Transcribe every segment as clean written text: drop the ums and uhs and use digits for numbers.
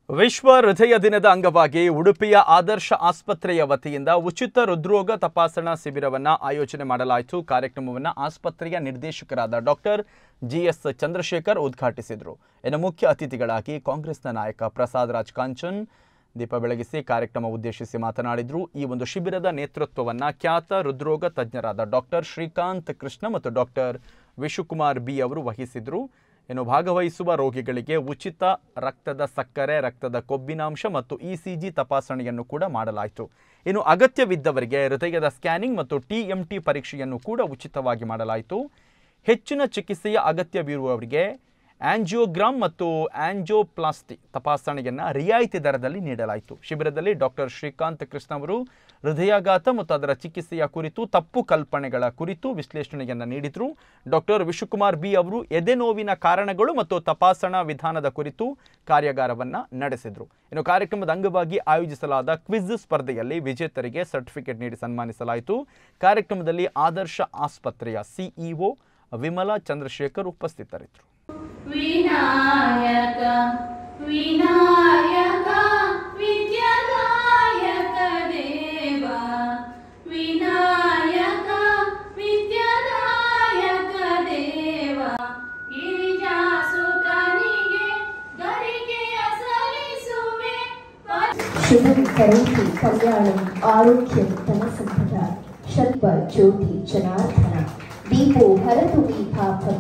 ವಿಶ್ವ ಹೃದಯ ದಿನದ ಅಂಗವಾಗಿ ಉಡುಪಿಯ ಆದರ್ಶ ಆಸ್ಪತ್ರೆಯ ವತಿಯಿಂದ ಉಚಿತ ಹೃದ್ರೋಗ ತಪಾಸಣಾ ಶಿಬಿರವನ್ನು ಆಯೋಜನೆ ಮಾಡಲಾಯಿತು. ಕಾರ್ಯಕ್ರಮವನ್ನು ಆಸ್ಪತ್ರೆಯ ನಿರ್ದೇಶಕರಾದ ಡಾಕ್ಟರ್ ಜಿಎಸ್ ಚಂದ್ರಶೇಖರ್ ಉದ್ಘಾಟಿಸಿದರು. ಇನ್ನು ಮುಖ್ಯ ಅತಿಥಿಗಳಾಗಿ ಕಾಂಗ್ರೆಸ್ನ ನಾಯಕ ಪ್ರಸಾದ್ ರಾಜ್ ಕಾಂಚನ್ ದೀಪ ಬೆಳಗಿಸಿ ಕಾರ್ಯಕ್ರಮ ಉದ್ದೇಶಿಸಿ ಮಾತನಾಡಿದರು. ಈ ಒಂದು ಶಿಬಿರದ ನೇತೃತ್ವವನ್ನು ಖ್ಯಾತ ಹೃದ್ರೋಗ ತಜ್ಞರಾದ ಡಾಕ್ಟರ್ ಶ್ರೀಕಾಂತ್ ಕೃಷ್ಣ ಮತ್ತು ಡಾಕ್ಟರ್ ವಿಶುಕುಮಾರ್ ಬಿ ಅವರು ವಹಿಸಿದರು. ಇನ್ನು ಭಾಗವಹಿಸುವ ರೋಗಿಗಳಿಗೆ ಉಚಿತ ರಕ್ತದ ಸಕ್ಕರೆ, ರಕ್ತದ ಕೊಬ್ಬಿನಾಂಶ ಮತ್ತು ಇಸಿಜಿ ತಪಾಸಣೆಯನ್ನು ಕೂಡ ಮಾಡಲಾಯಿತು. ಇನ್ನು ಅಗತ್ಯವಿದ್ದವರಿಗೆ ಹೃದಯದ ಸ್ಕ್ಯಾನಿಂಗ್ ಮತ್ತು ಟಿಎಂಟಿ ಪರೀಕ್ಷೆಯನ್ನು ಕೂಡ ಉಚಿತವಾಗಿ ಮಾಡಲಾಯಿತು. ಹೆಚ್ಚಿನ ಚಿಕಿತ್ಸೆಯ ಅಗತ್ಯವಿರುವವರಿಗೆ ಆಂಜಿಯೋಗ್ರಾಮ್ ಮತ್ತು ಆಂಜಿಯೋಪ್ಲಾಸ್ಟಿ ತಪಾಸಣೆಯನ್ನು ರಿಯಾಯಿತಿ ದರದಲ್ಲಿ ನೀಡಲಾಯಿತು. ಶಿಬಿರದಲ್ಲಿ ಡಾಕ್ಟರ್ ಶ್ರೀಕಾಂತ್ ಕೃಷ್ಣ ಅವರು ಹೃದಯಾಘಾತ ಮತ್ತು ಅದರ ಚಿಕಿತ್ಸೆಯ ಕುರಿತು ತಪ್ಪು ಕಲ್ಪನೆಗಳ ಕುರಿತು ವಿಶ್ಲೇಷಣೆಯನ್ನು ನೀಡಿದರು. ಡಾಕ್ಟರ್ ವಿಶುಕುಮಾರ್ ಬಿ ಅವರು ಎದೆ ನೋವಿನ ಕಾರಣಗಳು ಮತ್ತು ತಪಾಸಣಾ ವಿಧಾನದ ಕುರಿತು ಕಾರ್ಯಾಗಾರವನ್ನು ನಡೆಸಿದರು. ಇನ್ನು ಕಾರ್ಯಕ್ರಮದ ಅಂಗವಾಗಿ ಆಯೋಜಿಸಲಾದ ಕ್ವಿಜ್ ಸ್ಪರ್ಧೆಯಲ್ಲಿ ವಿಜೇತರಿಗೆ ಸರ್ಟಿಫಿಕೇಟ್ ನೀಡಿ ಸನ್ಮಾನಿಸಲಾಯಿತು. ಕಾರ್ಯಕ್ರಮದಲ್ಲಿ ಆದರ್ಶ ಆಸ್ಪತ್ರೆಯ ಸಿಇಒ ವಿಮಲಾ ಚಂದ್ರಶೇಖರ್ ಉಪಸ್ಥಿತರಿದ್ದರು. ವಿನಾಯಕ ವಿನಾಯಕ ವಿದ್ಯಾದಾಯಕ ದೇವ, ವಿನಾಯಕ ವಿದ್ಯಾದಾಯಕ ದೇವ, ಗಿರಿಜಾಸುತನಿಗೆ ಗರಿಗೆಯ ಸಲ್ಲಿಸುವೆ. ಶುಭಂ ಕರೋತಿ ಕಲ್ಯಾಣಂ ಆರೋಗ್ಯಂ ಧನಸಂಪದ ಶಲ್ಪ ಜ್ಯೋತಿ ಜನಾರ್ದನ ದೀಪೋ ಹರತು ಮೇ ಪಾಪಂ.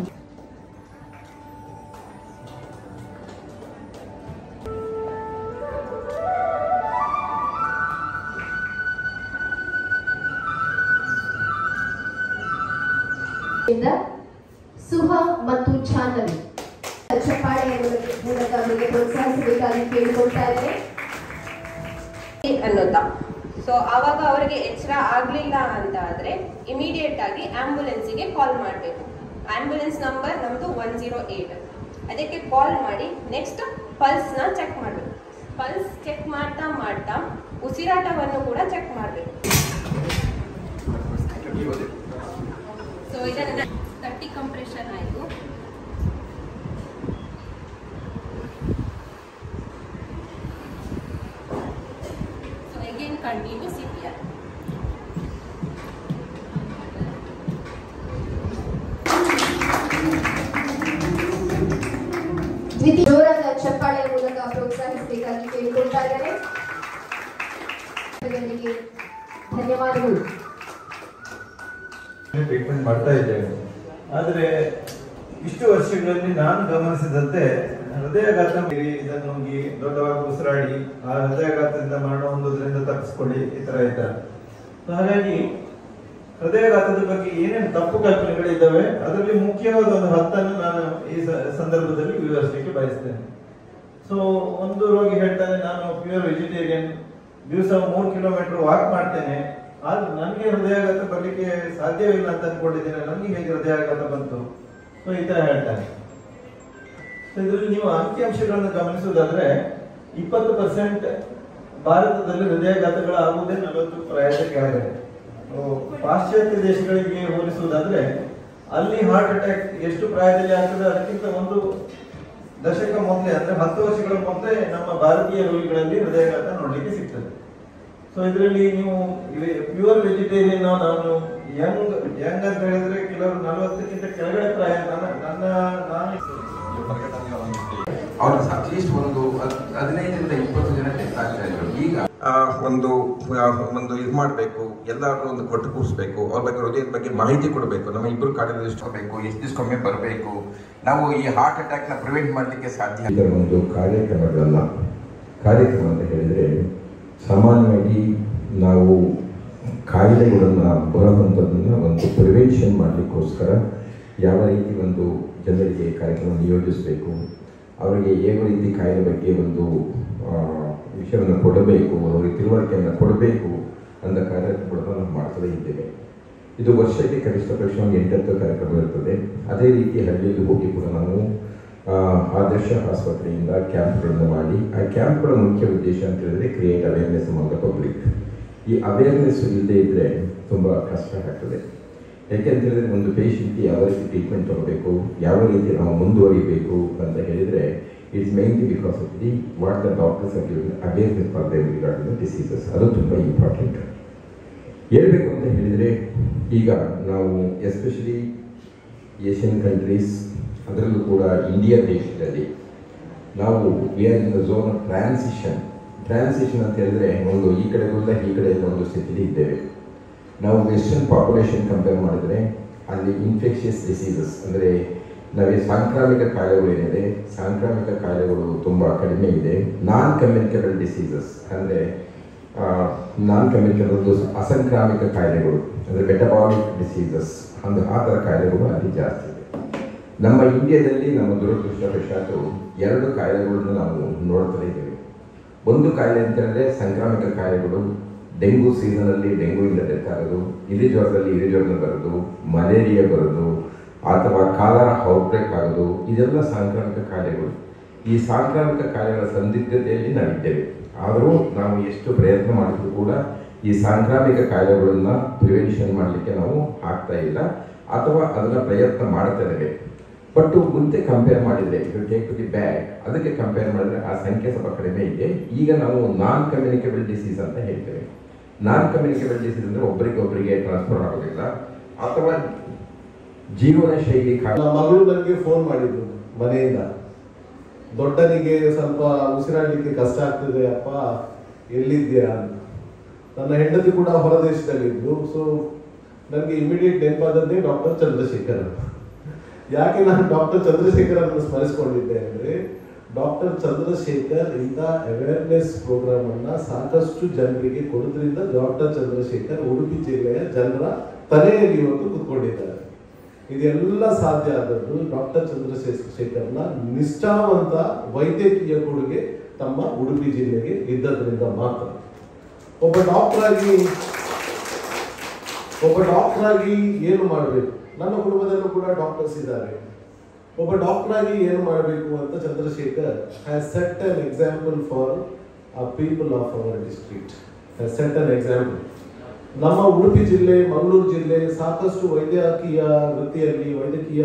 ಸುಹಾ ಮತ್ತು ಚಾನಲ್ ಚಪ್ಪಾಳೆಯ ಮೂಲಕ ಅವರಿಗೆ ಪ್ರೋತ್ಸಾಹಿಸಬೇಕಾಗಿ ಕೇಳಿಕೊಳ್ತಾ ಇದ್ದಾರೆ ಅನ್ನೋದಾ. ಸೊ ಆವಾಗ ಅವರಿಗೆ ಎಚ್ಚರ ಆಗಲಿಲ್ಲ ಅಂತ ಆದರೆ ಇಮಿಡಿಯೇಟ್ ಆಗಿ ಆಂಬ್ಯುಲೆನ್ಸಿಗೆ ಕಾಲ್ ಮಾಡಬೇಕು. ಆಂಬ್ಯುಲೆನ್ಸ್ ನಂಬರ್ ನಮ್ಮದು 108. ಅದಕ್ಕೆ ಕಾಲ್ ಮಾಡಿ ನೆಕ್ಸ್ಟ್ ಪಲ್ಸ್ನ ಚೆಕ್ ಮಾಡಬೇಕು. ಪಲ್ಸ್ ಚೆಕ್ ಮಾಡ್ತಾ ಮಾಡ್ತಾ ಉಸಿರಾಟವನ್ನು ಕೂಡ ಚೆಕ್ ಮಾಡಬೇಕು. ಸೊ ಇದನ್ನ 30 ಕಂಪ್ರೆಷನ್ ಆಯಿತು. So again continue CPR. ಜೋರಾದ ಚಪ್ಪಾಳೆಯ ಮೂಲಕ ಪ್ರೋತ್ಸಾಹಿಸಬೇಕಾಗಿ ಕೇಳಿಕೊಳ್ತಾ ಇದ್ದಾರೆ. ಧನ್ಯವಾದಗಳು. ಟ್ರೀಟ್ಮೆಂಟ್ ಮಾಡ್ತಾ ಇದ್ದೇವೆ. ಆದರೆ ಇಷ್ಟು ವರ್ಷಗಳಲ್ಲಿ ನಾನು ಗಮನಿಸಿದಂತೆ ಹೃದಯಾಘಾತ ಇದನ್ನು ಹೋಗಿ ದೊಡ್ಡವಾಗಿ ಉಸಿರಾಡಿ ಆ ಹೃದಯಾಘಾತದಿಂದ ಮರಣ ಹೊಂದೋದ್ರಿಂದ ತಪ್ಪಿಸ್ಕೊಳ್ಳಿ ಈ ತರ ಇದ್ದಾರೆ. ಹಾಗಾಗಿ ಹೃದಯಾಘಾತದ ಬಗ್ಗೆ ಏನೇನು ತಪ್ಪು ಕಲ್ಪನೆಗಳಿದ್ದಾವೆ ಅದರಲ್ಲಿ ಮುಖ್ಯವಾದ ಒಂದು 10 ನಾನು ಈ ಸಂದರ್ಭದಲ್ಲಿ ವಿವರಿಸಲಿಕ್ಕೆ ಬಯಸ್ತೇನೆ. ಸೊ ಒಂದು ರೋಗಿ ಹೇಳ್ತಾನೆ, ನಾನು ಪ್ಯೂರ್ ವೆಜಿಟೇರಿಯನ್, ದಿವಸ 3 ಕಿಲೋಮೀಟರ್ ವಾಕ್ ಮಾಡ್ತೇನೆ, ಆದ್ರೆ ನನಗೆ ಹೃದಯಾಘಾತ ಬರ್ಲಿಕ್ಕೆ ಸಾಧ್ಯವಿಲ್ಲ ಅಂತ ಅನ್ಕೊಂಡಿದ್ದೇನೆ, ನನಗೆ ಹೇಗೆ ಹೃದಯಾಘಾತ ಬಂತು? ಸೊ ಈ ತರ ಹೇಳ್ತಾನೆ. ಸೊ ಇದರಲ್ಲಿ ನೀವು ಅಂಕಿಅಂಶಗಳನ್ನು ಗಮನಿಸುವುದಾದ್ರೆ 20% ಭಾರತದಲ್ಲಿ ಹೃದಯಾಘಾತಗಳು ಆಗುವುದೇ 40 ಪ್ರಾಯದ ಕೆಳಗಡೆ. ಪಾಶ್ಚಾತ್ಯ ದೇಶಗಳಿಗೆ ಹೋಲಿಸುವುದಾದ್ರೆ ಅಲ್ಲಿ ಹಾರ್ಟ್ ಅಟ್ಯಾಕ್ ಎಷ್ಟು ಪ್ರಾಯದಲ್ಲಿ ಆಗ್ತದೆ ಅದಕ್ಕಿಂತ 1 ದಶಕ ಮೊದಲೇ, ಅಂದ್ರೆ 10 ವರ್ಷಗಳ ಮೊದಲೇ ನಮ್ಮ ಭಾರತೀಯ ರೋಗಿಗಳಲ್ಲಿ ಹೃದಯಾಘಾತ ನೋಡ್ಲಿಕ್ಕೆ ಸಿಗ್ತದೆ. ಸೊ ಇದರಲ್ಲಿ ನೀವು ಪ್ಯೂರ್ ವೆಜಿಟೇರಿಯನ್, ನಾನು ಯಂಗ್ ಅಂತ ಹೇಳಿದ್ರೆ ಕೆಲವರು 40ಕ್ಕಿಂತ ಕೆಳಗಡೆ ಪ್ರಾಯ. ಅವರು ಅಟ್ಲೀಸ್ಟ್ ಒಂದು 15ರಿಂದ 20 ಜನ ಟೆಸ್ಟ್ ಆಗ್ತಾ ಇದ್ರು. ಈಗ ಒಂದು ಇದು ಮಾಡಬೇಕು, ಎಲ್ಲರೂ ಒಂದು ಕೊಟ್ಟು ಕೂರಿಸ್ಬೇಕು, ಅವ್ರ ಬಗ್ಗೆ ಹೃದಯದ ಬಗ್ಗೆ ಮಾಹಿತಿ ಕೊಡಬೇಕು. ನಮ್ಮ ಇಬ್ಬರು ಕಾರ್ಡಿಯಾಲಜಿಸ್ಟ್ ಹೋಗಬೇಕು, ಎಷ್ಟು ದಿವಸಕ್ಕೊಮ್ಮೆ ಬರಬೇಕು, ನಾವು ಈ ಹಾರ್ಟ್ ಅಟ್ಯಾಕ್ ನ ಪ್ರಿವೆಂಟ್ ಮಾಡಲಿಕ್ಕೆ ಸಾಧ್ಯ. ಇದರ ಒಂದು ಕಾರ್ಯಕ್ರಮ ಅಂತ ಹೇಳಿದ್ರೆ ಸಾಮಾನ್ಯವಾಗಿ ನಾವು ಕಾಯಿಲೆಗಳನ್ನು ಬರುವಂಥದ್ದನ್ನು ಒಂದು ಪ್ರಿವೆನ್ಷನ್ ಮಾಡಲಿಕ್ಕೋಸ್ಕರ ಯಾವ ರೀತಿ ಒಂದು ಜನರಿಗೆ ಕಾರ್ಯಕ್ರಮ ನಿಯೋಜಿಸಬೇಕು, ಅವರಿಗೆ ಯಾವ ರೀತಿ ಕಾಯಿಲೆ ಬಗ್ಗೆ ಒಂದು ವಿಷಯವನ್ನು ಕೊಡಬೇಕು, ಅವರಿಗೆ ತಿಳುವಳಿಕೆಯನ್ನು ಕೊಡಬೇಕು ಅಂತ ಕಾರ್ಯಕ್ರಮಗಳನ್ನು ನಾವು ಮಾಡ್ತಲೇ ಇದ್ದೇವೆ. ಇದು ವರ್ಷಕ್ಕೆ ಕನಿಷ್ಠ ಪಕ್ಷ 8 ಕಾರ್ಯಕ್ರಮ ಇರ್ತದೆ. ಅದೇ ರೀತಿ ಹಳ್ಳಿಯಲ್ಲಿ ಹೋಗಿ ಕೂಡ ನಾವು ಆದರ್ಶ ಆಸ್ಪತ್ರೆಯಿಂದ ಕ್ಯಾಂಪ್ಗಳನ್ನು ಮಾಡಿ, ಆ ಕ್ಯಾಂಪ್ಗಳ ಮುಖ್ಯ ಉದ್ದೇಶ ಅಂತ ಹೇಳಿದ್ರೆ create awareness among the public. ಈ ಅವೇರ್ನೆಸ್ ಇಲ್ಲದೆ ಇದ್ದರೆ ತುಂಬ ಕಷ್ಟ ಆಗ್ತದೆ. ಯಾಕೆಂತ ಹೇಳಿದ್ರೆ ಒಂದು ಪೇಷಂಟ್ಗೆ ಯಾವ ರೀತಿ ಟ್ರೀಟ್ಮೆಂಟ್ ತಗೋಬೇಕು, ಯಾವ ರೀತಿ ನಾವು ಮುಂದುವರಿಬೇಕು ಅಂತ ಹೇಳಿದರೆ It's mainly because of what the doctors are giving awareness for them regarding the diseases. ಅದು ತುಂಬ ಇಂಪಾರ್ಟೆಂಟ್. ಹೇಳಬೇಕು ಅಂತ ಹೇಳಿದರೆ ಈಗ ನಾವು ಎಸ್ಪೆಷಲಿ ಏಷ್ಯನ್ ಕಂಟ್ರೀಸ್, ಅದರಲ್ಲೂ ಕೂಡ ಇಂಡಿಯಾ ದೇಶದಲ್ಲಿ ನಾವು we are in the zone of transition ಅಂತ ಹೇಳಿದ್ರೆ ಒಂದು ಈ ಕಡೆಗೊಂದ ಈ ಕಡೆಯಿಂದ ಒಂದು ಸ್ಥಿತಿಲಿ ಇದ್ದೇವೆ. ನಾವು ವೆಸ್ಟರ್ನ್ ಪಾಪ್ಯುಲೇಷನ್ ಕಂಪೇರ್ ಮಾಡಿದರೆ ಅಲ್ಲಿ ಇನ್ಫೆಕ್ಷಿಯಸ್ ಡಿಸೀಸಸ್ ಅಂದರೆ ನಾವೇ ಸಾಂಕ್ರಾಮಿಕ ಕಾಯಿಲೆಗಳು ಏನಿದೆ, ಸಾಂಕ್ರಾಮಿಕ ಕಾಯಿಲೆಗಳು ತುಂಬ ಕಡಿಮೆ ಇದೆ. ನಾನ್ ಕಮ್ಯುನಿಕೇಬಲ್ ಡಿಸೀಸಸ್ ಅಂದರೆ ಅಸಂಕ್ರಾಮಿಕ ಕಾಯಿಲೆಗಳು ಅಂದರೆ ಮೆಟಬಾಲಿಕ್ ಡಿಸೀಸಸ್ ಅಂದರೆ ಆ ಥರ ಕಾಯಿಲೆಗಳು ಅಲ್ಲಿ ಜಾಸ್ತಿ ಇದೆ. ನಮ್ಮ ಇಂಡಿಯಾದಲ್ಲಿ ನಮ್ಮ ದುರದೃಷ್ಟವಶಾತು 2 ಕಾಯಿಲೆಗಳನ್ನು ನಾವು ನೋಡ್ತಾ ಇದ್ದೇವೆ. ಒಂದು ಕಾಯಿಲೆ ಅಂತ ಹೇಳಿದ್ರೆ ಸಾಂಕ್ರಾಮಿಕ ಕಾಯಿಲೆಗಳು, ಡೆಂಗು ಸೀಸನಲ್ಲಿ ಡೆಂಗುವಿಂದ ಡೆತ್ ಆಗೋದು, ಇಲಿಜ್ವರದಲ್ಲಿ ಇಲಿಜ್ವರದಿಂದ ಬರೋದು, ಮಲೇರಿಯಾ ಬರೋದು ಅಥವಾ ಕಾಲರ ಔಟ್ಬ್ರೇಕ್ ಆಗೋದು, ಇದೆಲ್ಲ ಸಾಂಕ್ರಾಮಿಕ ಕಾಯಿಲೆಗಳು. ಈ ಸಾಂಕ್ರಾಮಿಕ ಕಾಯಿಲೆಗಳ ಸಂದಿಗ್ಧತೆಯಲ್ಲಿ ನಾವಿದ್ದೇವೆ. ಆದರೂ ನಾವು ಎಷ್ಟು ಪ್ರಯತ್ನ ಮಾಡಿದ್ರು ಕೂಡ ಈ ಸಾಂಕ್ರಾಮಿಕ ಕಾಯಿಲೆಗಳನ್ನು ಪ್ರಿವೆನ್ಷನ್ ಮಾಡಲಿಕ್ಕೆ ನಾವು ಆಗ್ತಾ ಇಲ್ಲ, ಅಥವಾ ಅದನ್ನು ಪ್ರಯತ್ನ ಮಾಡ್ತಾ ಇದ್ದೇವೆ. ಬಟ್ ಮುಂದೆ ಕಂಪೇರ್ ಮಾಡಿದರೆ if you take to the back, ಅದಕ್ಕೆ ಕಂಪೇರ್ ಮಾಡಿದರೆ ಆ ಸಂಖ್ಯೆ ಸ್ವಲ್ಪ ಕಡಿಮೆ ಇದೆ. ಈಗ ನಾವು ನಾನ್ ಕಮ್ಯುನಿಕೇಬಲ್ ಡಿಸೀಸ್ ಅಂತ ಹೇಳ್ತೇವೆ. ನಾನ್ ಕಮ್ಯುನಿಕೇಬಲ್ ಡಿಸೀಸ್ ಅಂದರೆ ಒಬ್ಬರಿಗೊಬ್ಬರಿಗೆ ಟ್ರಾನ್ಸ್ಫರ್ ಆಗೋದಿಲ್ಲ ಅಥವಾ ಜೀವನ ಶೈಲಿ ನನ್ನ ಮಗಳು ನನಗೆ ಫೋನ್ ಮಾಡಿದ್ರು ಮನೆಯಿಂದ, ದೊಡ್ಡನಿಗೆ ಸ್ವಲ್ಪ ಉಸಿರಾಡಲಿಕ್ಕೆ ಕಷ್ಟ ಆಗ್ತದೆ ಅಪ್ಪ, ಎಲ್ಲಿದ್ಯಾ ಅಂತ. ನನ್ನ ಹೆಂಡತಿ ಕೂಡ ಹೊರದೇಶದಲ್ಲಿದ್ದು, ಸೊ ನನಗೆ ಇಮಿಡಿಯೇಟ್ ನೆನಪಾದದ್ದೇ ಡಾಕ್ಟರ್ ಚಂದ್ರಶೇಖರ್. ಯಾಕೆ ನಾನು ಡಾಕ್ಟರ್ ಚಂದ್ರಶೇಖರ್ ಅನ್ನು ಸ್ಮರಿಸಿಕೊಂಡಿದ್ದೆ ಅಂದರೆ, ಡಾಕ್ಟರ್ ಚಂದ್ರಶೇಖರ್ ಇಂಥ ಅವೇರ್ನೆಸ್ ಪ್ರೋಗ್ರಾಮ್ ಅನ್ನ ಸಾಕಷ್ಟು ಜನರಿಗೆ ಕೊಡೋದ್ರಿಂದ ಡಾಕ್ಟರ್ ಚಂದ್ರಶೇಖರ್ ಉಡುಪಿ ಜಿಲ್ಲೆಯ ಜನರ ತಲೆಯಲ್ಲಿ ಇವತ್ತು ಕೂತ್ಕೊಂಡಿದ್ದಾರೆ. ಇದೆಲ್ಲ ಸಾಧ್ಯ ಆದದ್ದು ಡಾಕ್ಟರ್ ಚಂದ್ರಶೇಖರ್ನ ನಿಷ್ಠಾವಂತ ವೈದ್ಯಕೀಯ ಕೊಡುಗೆ ತಮ್ಮ ಉಡುಪಿ ಜಿಲ್ಲೆಗೆ ಇದ್ದದ್ರಿಂದ ಮಾತ್ರ. ಒಬ್ಬ ಡಾಕ್ಟರ್ ಆಗಿ ಏನು ಮಾಡಬೇಕು, ನನ್ನ ಕುಟುಂಬದಲ್ಲೂ ಕೂಡ ಡಾಕ್ಟರ್ಸ್ ಇದ್ದಾರೆ. ಒಬ್ಬ ಡಾಕ್ಟರ್ ಆಗಿ ಏನು ಮಾಡಬೇಕು ಅಂತ Chandrashekar has set an example for people of our district, has set an example. ನಮ್ಮ ಉಡುಪಿ ಜಿಲ್ಲೆ, ಮಂಗಳೂರು ಜಿಲ್ಲೆ ಸಾಕಷ್ಟು ವೈದ್ಯಕೀಯ ವೃತ್ತಿಯಲ್ಲಿ, ವೈದ್ಯಕೀಯ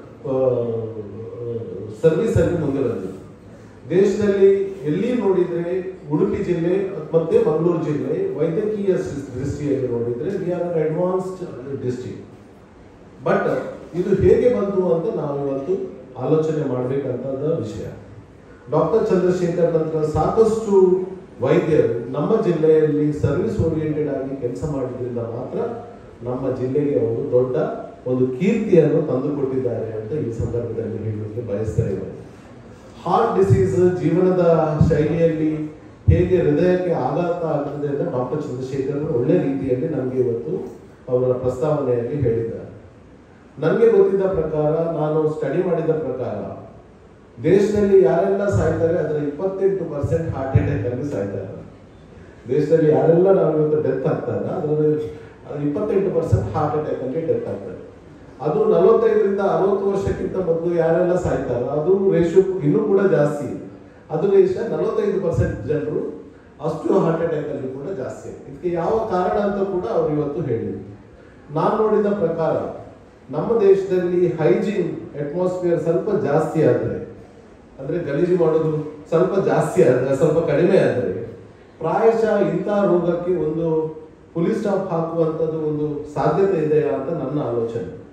ಸರ್ವಿಸ್ ಅಲ್ಲಿ ಮುಂದೆ ಬಂದಿದೆ. ದೇಶದಲ್ಲಿ ಎಲ್ಲಿ ನೋಡಿದ್ರೆ ಉಡುಪಿ ಜಿಲ್ಲೆ ಮತ್ತೆ ಮಂಗಳೂರು ಜಿಲ್ಲೆ ವೈದ್ಯಕೀಯ ದೃಷ್ಟಿಯಲ್ಲಿ ನೋಡಿದ್ರೆ we are an advanced district. But ಇದು ಹೇಗೆ ಬಂತು ಅಂತ ನಾವು ಇವತ್ತು ಆಲೋಚನೆ ಮಾಡಬೇಕಂತದ ವಿಷಯ. ಡಾಕ್ಟರ್ ಚಂದ್ರಶೇಖರ್ ನಂತರ ಸಾಕಷ್ಟು ವೈದ್ಯರು ನಮ್ಮ ಜಿಲ್ಲೆಯಲ್ಲಿ ಸರ್ವಿಸ್ ಓರಿಯೆಂಟೆಡ್ ಆಗಿ ಕೆಲಸ ಮಾಡಿದ್ರಿಂದ ಮಾತ್ರ ನಮ್ಮ ಜಿಲ್ಲೆಗೆ ಅವರು ದೊಡ್ಡ ಒಂದು ಕೀರ್ತಿಯನ್ನು ತಂದುಕೊಟ್ಟಿದ್ದಾರೆ ಅಂತ ಈ ಸಂದರ್ಭದಲ್ಲಿ ಹೇಳಲಿಕ್ಕೆ ಬಯಸ್ತಾ ಇದ್ದಾರೆ. ಹಾರ್ಟ್ ಡಿಸೀಸ್ ಜೀವನದ ಶೈಲಿಯಲ್ಲಿ ಹೇಗೆ ಹೃದಯಕ್ಕೆ ಆಘಾತ ಆಗ್ತದೆ ಅಂತ ಡಾಕ್ಟರ್ ಚಂದ್ರಶೇಖರ್ ಒಳ್ಳೆ ರೀತಿಯಲ್ಲಿ ನಮಗೆ ಇವತ್ತು ಅವರ ಪ್ರಸ್ತಾವನೆಯಲ್ಲಿ ಹೇಳಿದ್ದಾರೆ. ನನಗೆ ಗೊತ್ತಿದ್ದ ಪ್ರಕಾರ, ನಾನು ಸ್ಟಡಿ ಮಾಡಿದ ಪ್ರಕಾರ, ದೇಶದಲ್ಲಿ ಯಾರೆಲ್ಲ ಸಾಯ್ತಾರೆ ಅದರ 28% ಹಾರ್ಟ್ ಅಟ್ಯಾಕ್ ಅಲ್ಲಿ ಸಾಯ್ತಾರೆ. ದೇಶದಲ್ಲಿ ಯಾರೆಲ್ಲ ನಾವು ಇವತ್ತು ಡೆತ್ ಆಗ್ತಾರೆ ಅದರಲ್ಲಿ 28% ಹಾರ್ಟ್ ಅಟ್ಯಾಕ್ ಅಲ್ಲಿ ಡೆತ್ ಆಗ್ತಾರೆ. ಅದು 45ರಿಂದ 60 ವರ್ಷಕ್ಕಿಂತ ಮೊದಲು ಯಾರೆಲ್ಲ ಸಾಯ್ತಾರೆ ಅದು ರೇಷಿಯೋ ಇನ್ನೂ ಕೂಡ ಜಾಸ್ತಿ. ಅದು ರೇಷಿಯೋ 45% ಜನರು ಅಷ್ಟು ಹಾರ್ಟ್ ಅಟ್ಯಾಕ್ ಅಲ್ಲಿ ಕೂಡ ಜಾಸ್ತಿ. ಇದಕ್ಕೆ ಯಾವ ಕಾರಣ ಅಂತ ಕೂಡ ಅವರು ಇವತ್ತು ಹೇಳಿದ್ರು. ನಾನು ನೋಡಿದ ಪ್ರಕಾರ ನಮ್ಮ ದೇಶದಲ್ಲಿ ಹೈಜೀನ್ ಅಟ್ಮಾಸ್ಫಿಯರ್ ಸ್ವಲ್ಪ ಜಾಸ್ತಿ ಆದರೆ, ಅಂದ್ರೆ ಗಲೀಜು ಮಾಡೋದು ಸ್ವಲ್ಪ ಜಾಸ್ತಿ ಆದರೆ, ಸ್ವಲ್ಪ ಕಡಿಮೆ ಆದರೆ ಪ್ರಾಯಶಃ ಇಂಥ ರೋಗಕ್ಕೆ ಒಂದು ಫುಲ್ ಸ್ಟಾಪ್ ಹಾಕುವಂಥದ್ದು ಒಂದು ಸಾಧ್ಯತೆ ಇದೆಯಾ ಅಂತ ನನ್ನ ಆಲೋಚನೆ.